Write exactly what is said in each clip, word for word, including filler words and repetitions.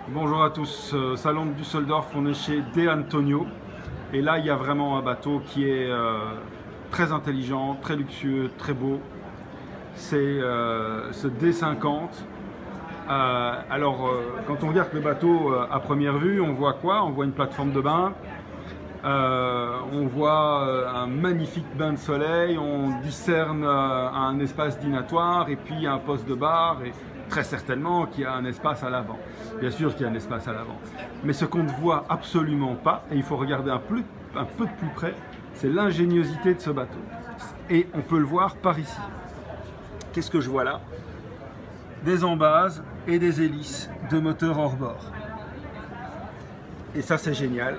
Bonjour à tous, euh, Salon de Düsseldorf, on est chez De Antonio et là il y a vraiment un bateau qui est euh, très intelligent, très luxueux, très beau. C'est euh, ce D cinquante. Euh, alors euh, quand on regarde le bateau euh, à première vue, on voit quoi? On voit une plateforme de bain, euh, on voit euh, un magnifique bain de soleil, on discerne euh, un espace dînatoire et puis un poste de bar et très certainement qu'il y a un espace à l'avant. Bien sûr qu'il y a un espace à l'avant. Mais ce qu'on ne voit absolument pas, et il faut regarder un peu, un peu de plus près, c'est l'ingéniosité de ce bateau. Et on peut le voir par ici. Qu'est-ce que je vois là? Des embases et des hélices de moteurs hors bord. Et ça c'est génial.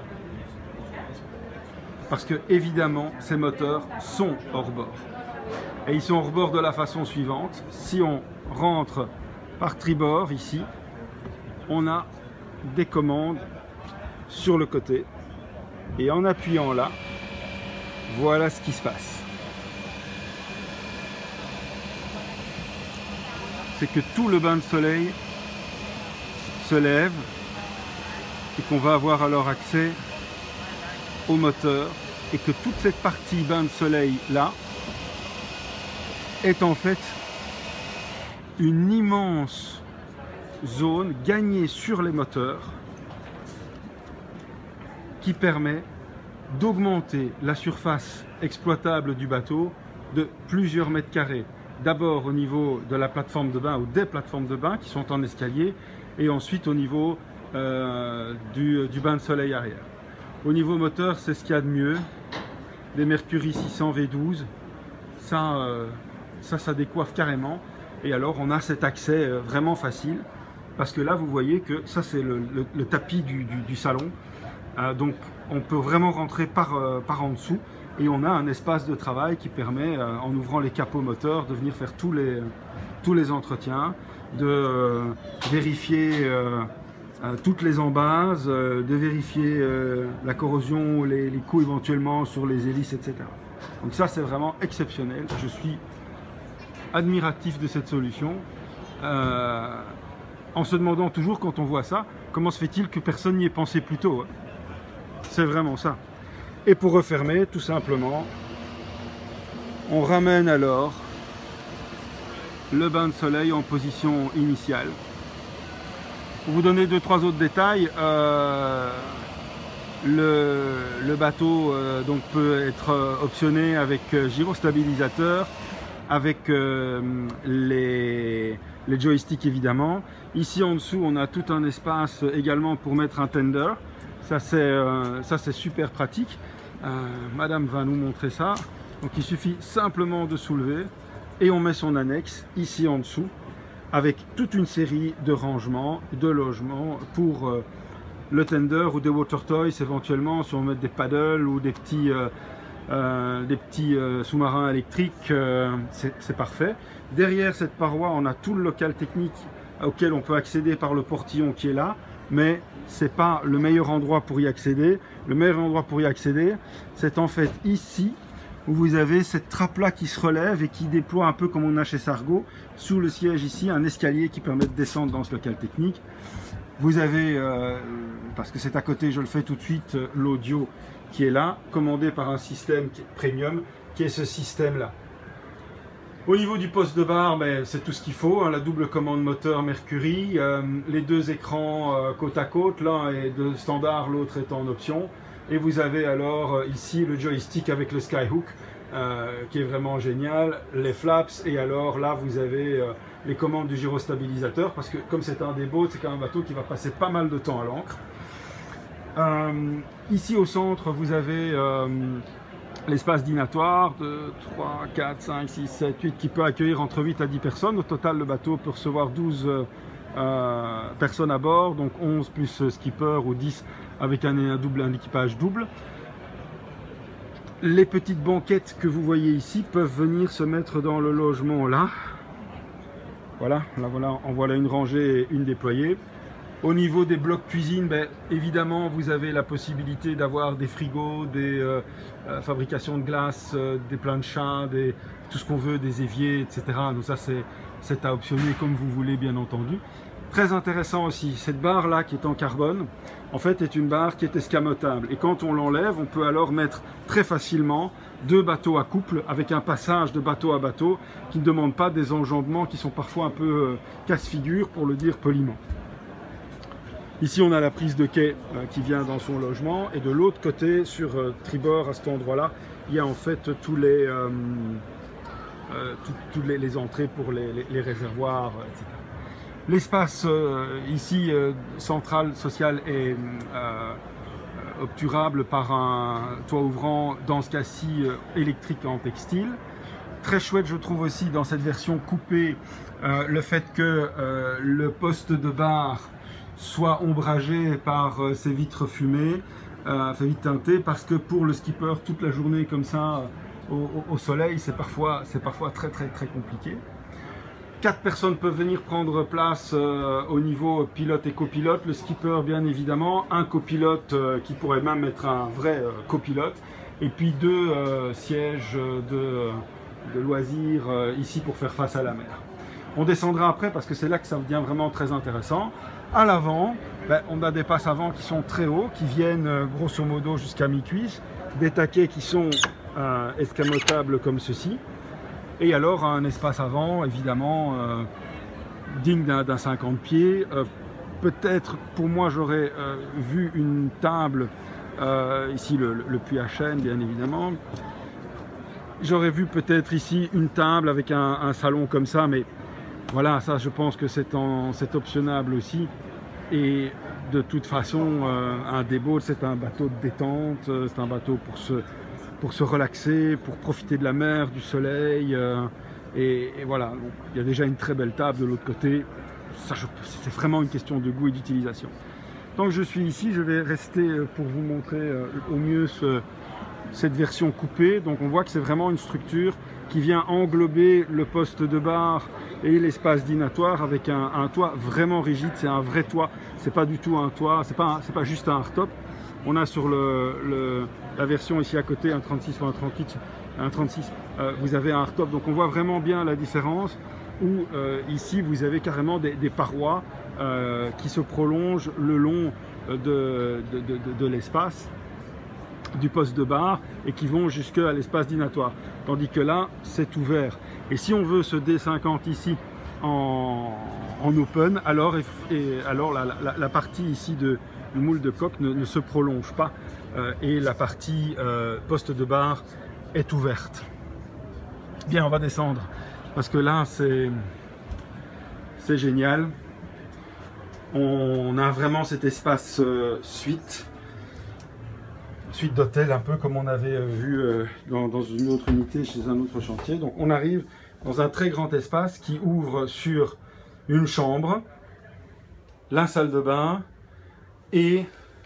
Parce que évidemment ces moteurs sont hors bord. Et ils sont hors bord de la façon suivante. Si on rentre par tribord ici, on a des commandes sur le côté. Et en appuyant là, voilà ce qui se passe. C'est que tout le bain de soleil se lève et qu'on va avoir alors accès au moteur et que toute cette partie bain de soleil là est en fait une immense zone gagnée sur les moteurs qui permet d'augmenter la surface exploitable du bateau de plusieurs mètres carrés. D'abord au niveau de la plateforme de bain ou des plateformes de bain qui sont en escalier et ensuite au niveau euh, du, du bain de soleil arrière. Au niveau moteur, c'est ce qu'il y a de mieux. Des Mercury six cents V douze, ça, euh, ça, ça décoiffe carrément. Et alors on a cet accès euh, vraiment facile parce que là vous voyez que ça c'est le, le, le tapis du, du, du salon. Euh, donc on peut vraiment rentrer par, euh, par en dessous et on a un espace de travail qui permet, euh, en ouvrant les capots moteurs, de venir faire tous les, tous les entretiens, de euh, vérifier euh, euh, toutes les embases, euh, de vérifier euh, la corrosion, les, les coups éventuellement sur les hélices, et cetera. Donc ça c'est vraiment exceptionnel. Je suis admiratif de cette solution. Euh, en se demandant toujours quand on voit ça, comment se fait-il que personne n'y ait pensé plus tôt, hein? C'est vraiment ça. Et pour refermer, tout simplement, on ramène alors le bain de soleil en position initiale. Pour vous donner deux trois autres détails, euh, le, le bateau euh, donc peut être optionné avec gyrostabilisateur, avec euh, les, les joysticks évidemment. Ici en dessous on a tout un espace également pour mettre un tender. Ça c'est euh, ça c'est super pratique. Euh, Madame va nous montrer ça. Donc il suffit simplement de soulever et on met son annexe ici en dessous avec toute une série de rangements, de logements pour euh, le tender ou des water toys éventuellement si on met des paddles ou des petits euh, Euh, des petits euh, sous-marins électriques, euh, c'est parfait. Derrière cette paroi, on a tout le local technique auquel on peut accéder par le portillon qui est là, mais c'est pas le meilleur endroit pour y accéder. Le meilleur endroit pour y accéder, c'est en fait ici, où vous avez cette trappe-là qui se relève et qui déploie un peu comme on a chez Sargo, sous le siège ici, un escalier qui permet de descendre dans ce local technique. Vous avez, euh, parce que c'est à côté, je le fais tout de suite, l'audio qui est là, commandé par un système qui est premium, qui est ce système-là. Au niveau du poste de bar, ben, c'est tout ce qu'il faut, hein, la double commande moteur Mercury, euh, les deux écrans euh, côte à côte, l'un est de standard, l'autre est en option. Et vous avez alors euh, ici le joystick avec le Skyhook, euh, qui est vraiment génial, les flaps, et alors là vous avez euh, les commandes du gyrostabilisateur, parce que comme c'est un des boats, c'est quand même un bateau qui va passer pas mal de temps à l'ancre. Euh, ici au centre, vous avez euh, l'espace dînatoire de trois, quatre, cinq, six, sept, huit qui peut accueillir entre huit à dix personnes. Au total, le bateau peut recevoir douze euh, personnes à bord, donc onze plus skipper ou dix avec un, un, double, un équipage double. Les petites banquettes que vous voyez ici peuvent venir se mettre dans le logement là. Voilà, là voilà, en voilà une rangée et une déployée. Au niveau des blocs cuisine, ben, évidemment, vous avez la possibilité d'avoir des frigos, des euh, euh, fabrications de glace, euh, des planchas, des, tout ce qu'on veut, des éviers, et cetera. Donc ça, c'est à optionner comme vous voulez, bien entendu. Très intéressant aussi, cette barre là qui est en carbone, en fait est une barre qui est escamotable. Et quand on l'enlève, on peut alors mettre très facilement deux bateaux à couple avec un passage de bateau à bateau qui ne demande pas des enjambements qui sont parfois un peu euh, casse-figure, pour le dire poliment. Ici on a la prise de quai euh, qui vient dans son logement, et de l'autre côté, sur euh, tribord, à cet endroit-là, il y a en fait tous les, euh, euh, toutes les, les entrées pour les, les, les réservoirs, et cetera. L'espace euh, ici euh, central social est euh, obturable par un toit ouvrant, dans ce cas-ci euh, électrique en textile. Très chouette, je trouve aussi dans cette version coupée euh, le fait que euh, le poste de bar soit ombragé par euh, ces vitres fumées, euh, ces vitres teintées, parce que pour le skipper toute la journée comme ça euh, au, au soleil, c'est parfois, c'est parfois très très très compliqué. Quatre personnes peuvent venir prendre place euh, au niveau pilote et copilote, le skipper bien évidemment, un copilote euh, qui pourrait même être un vrai euh, copilote, et puis deux euh, sièges de, de loisirs euh, ici pour faire face à la mer. On descendra après parce que c'est là que ça devient vraiment très intéressant. À l'avant, ben, on a des passes avant qui sont très hauts, qui viennent euh, grosso modo jusqu'à mi-cuisse, des taquets qui sont euh, escamotables comme ceci. Et alors un espace avant, évidemment, euh, digne d'un cinquante pieds. Euh, Peut-être, pour moi, j'aurais euh, vu une table, euh, ici le, le puits à chêne, bien évidemment. J'aurais vu peut-être ici une table avec un, un salon comme ça, mais voilà, ça je pense que c'est optionnable aussi. Et de toute façon, euh, un déboul, c'est un bateau de détente, c'est un bateau pour se... pour se relaxer, pour profiter de la mer, du soleil, euh, et, et voilà. Donc, il y a déjà une très belle table de l'autre côté. C'est vraiment une question de goût et d'utilisation. Tant que je suis ici, je vais rester pour vous montrer euh, au mieux ce, cette version coupée. Donc on voit que c'est vraiment une structure qui vient englober le poste de bar et l'espace dînatoire avec un, un toit vraiment rigide. C'est un vrai toit, c'est pas du tout un toit, c'est pas, c'est pas juste un hardtop. On a sur le, le, la version ici à côté, un trente-six ou un trente-huit, un trente-six, euh, vous avez un hardtop. Donc on voit vraiment bien la différence, où euh, ici vous avez carrément des, des parois euh, qui se prolongent le long de, de, de, de, de l'espace du poste de bar et qui vont jusqu'à l'espace dînatoire. Tandis que là, c'est ouvert. Et si on veut ce D cinquante ici en, en open, alors, et, alors la, la, la partie ici de le moule de coque ne, ne se prolonge pas euh, et la partie euh, poste de bar est ouverte. Bien, on va descendre parce que là c'est c'est génial. On a vraiment cet espace euh, suite suite d'hôtel, un peu comme on avait vu euh, dans, dans une autre unité chez un autre chantier. Donc on arrive dans un très grand espace qui ouvre sur une chambre, la salle de bain et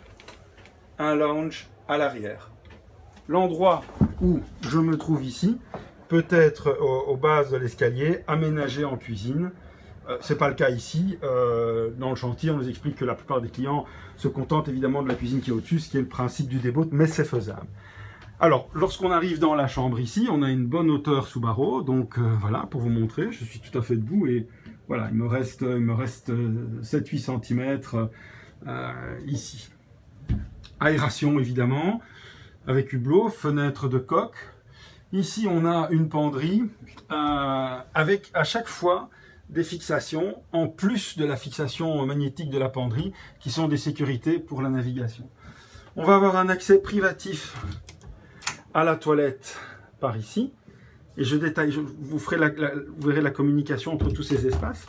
un lounge à l'arrière. L'endroit où je me trouve ici peut être aux, aux bases de l'escalier, aménagé en cuisine. Euh, c'est pas le cas ici. Euh, dans le chantier, on nous explique que la plupart des clients se contentent évidemment de la cuisine qui est au-dessus, ce qui est le principe du débout, mais c'est faisable. Alors, lorsqu'on arrive dans la chambre ici, on a une bonne hauteur sous barreau, donc euh, voilà, pour vous montrer, je suis tout à fait debout et voilà, il me reste, il me reste sept à huit centimètres euh, ici. Aération évidemment, avec hublot, fenêtre de coque. Ici, on a une penderie euh, avec à chaque fois des fixations, en plus de la fixation magnétique de la penderie, qui sont des sécurités pour la navigation. On va avoir un accès privatif à la toilette par ici, et je détaille, je vous, ferai la, la, vous verrez la communication entre tous ces espaces.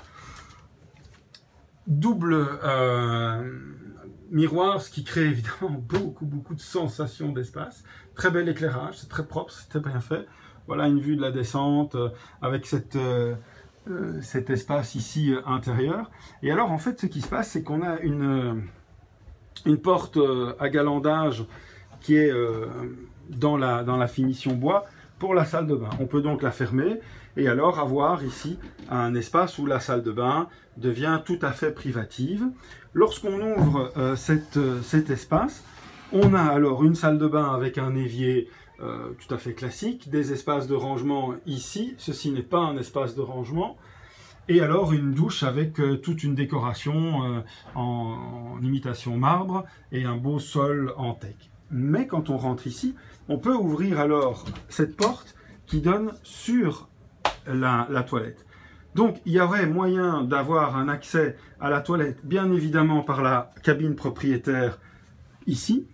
Double euh, miroir, ce qui crée évidemment beaucoup, beaucoup de sensations d'espace. Très bel éclairage, c'est très propre, c'est très bien fait. Voilà une vue de la descente euh, avec cette... Euh, Euh, cet espace ici euh, intérieur. Et alors en fait ce qui se passe, c'est qu'on a une, euh, une porte euh, à galandage qui est euh, dans, la, dans la finition bois pour la salle de bain. On peut donc la fermer et alors avoir ici un espace où la salle de bain devient tout à fait privative. Lorsqu'on ouvre euh, cette, euh, cet espace, on a alors une salle de bain avec un évier Euh, tout à fait classique, des espaces de rangement ici, ceci n'est pas un espace de rangement, Et alors une douche avec euh, toute une décoration euh, en, en imitation marbre et un beau sol en teck. Mais quand on rentre ici, on peut ouvrir alors cette porte qui donne sur la, la toilette. Donc il y aurait moyen d'avoir un accès à la toilette, bien évidemment par la cabine propriétaire ici.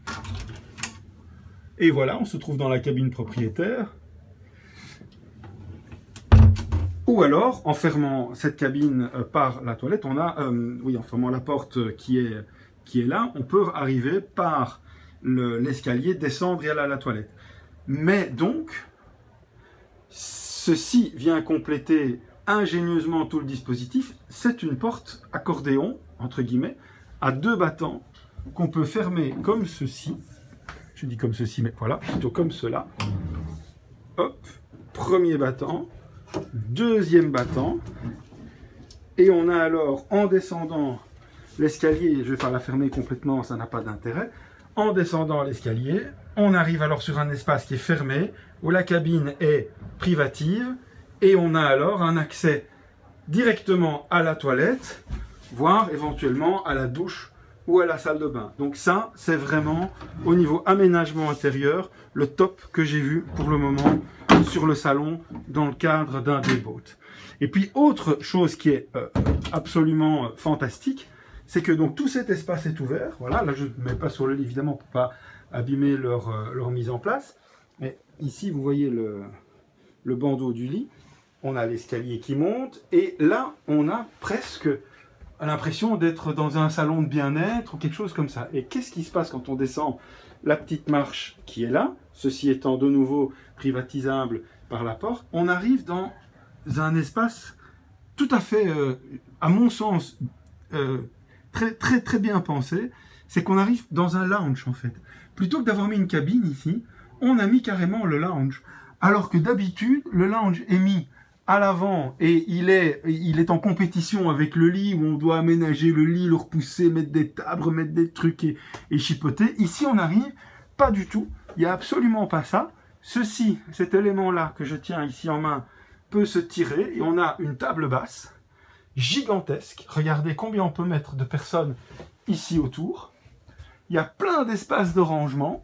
Et voilà, on se trouve dans la cabine propriétaire. Ou alors, en fermant cette cabine par la toilette, on a, euh, oui, en fermant la porte qui est, qui est là, on peut arriver par l'escalier, le, descendre et aller à la toilette. Mais donc, ceci vient compléter ingénieusement tout le dispositif. C'est une porte accordéon, entre guillemets, à deux battants qu'on peut fermer comme ceci. Je dis comme ceci, mais voilà, plutôt comme cela. Hop, premier battant. Deuxième battant, et on a alors, en descendant l'escalier, je vais pas la fermer complètement, ça n'a pas d'intérêt, en descendant l'escalier, on arrive alors sur un espace qui est fermé, où la cabine est privative, et on a alors un accès directement à la toilette, voire éventuellement à la douche ou à la salle de bain. Donc ça, c'est vraiment, au niveau aménagement intérieur, le top que j'ai vu pour le moment sur le salon dans le cadre d'un déboat. Et puis autre chose qui est euh, absolument euh, fantastique, c'est que donc tout cet espace est ouvert. Voilà, là je ne mets pas sur le lit évidemment pour pas abîmer leur, euh, leur mise en place. Mais ici vous voyez le, le bandeau du lit. On a l'escalier qui monte et là on a presque l'impression d'être dans un salon de bien-être ou quelque chose comme ça. Et qu'est-ce qui se passe quand on descend la petite marche qui est là, ceci étant de nouveau privatisable par la porte, on arrive dans un espace tout à fait, euh, à mon sens, euh, très, très, très bien pensé. C'est qu'on arrive dans un lounge en fait. Plutôt que d'avoir mis une cabine ici, on a mis carrément le lounge. Alors que d'habitude, le lounge est mis à l'avant et il est, il est en compétition avec le lit où on doit aménager le lit, le repousser, mettre des tables, mettre des trucs et, et chipoter. Ici, on arrive pas du tout. Il n'y a absolument pas ça. Ceci, cet élément-là que je tiens ici en main, peut se tirer et on a une table basse gigantesque. Regardez combien on peut mettre de personnes ici autour. Il y a plein d'espaces de rangement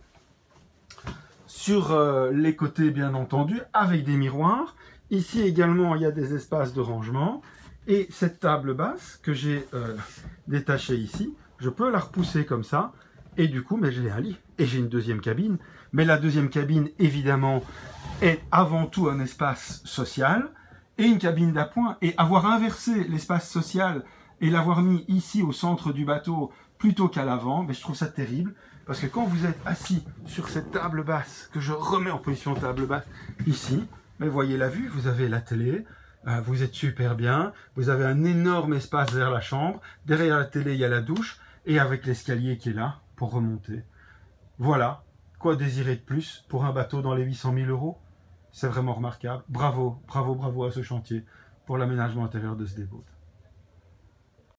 sur euh, les côtés, bien entendu, avec des miroirs. Ici également, il y a des espaces de rangement. Et cette table basse que j'ai euh, détachée ici, je peux la repousser comme ça. Et du coup, mais j'ai un lit. Et j'ai une deuxième cabine. Mais la deuxième cabine, évidemment, est avant tout un espace social. Et une cabine d'appoint. Et avoir inversé l'espace social et l'avoir mis ici au centre du bateau plutôt qu'à l'avant, mais je trouve ça terrible. Parce que quand vous êtes assis sur cette table basse, que je remets en position table basse ici, mais voyez la vue, vous avez la télé, euh, vous êtes super bien, vous avez un énorme espace vers la chambre, derrière la télé il y a la douche, et avec l'escalier qui est là pour remonter. Voilà, quoi désirer de plus pour un bateau dans les huit cent mille euros? C'est vraiment remarquable. Bravo, bravo, bravo à ce chantier pour l'aménagement intérieur de ce déboat.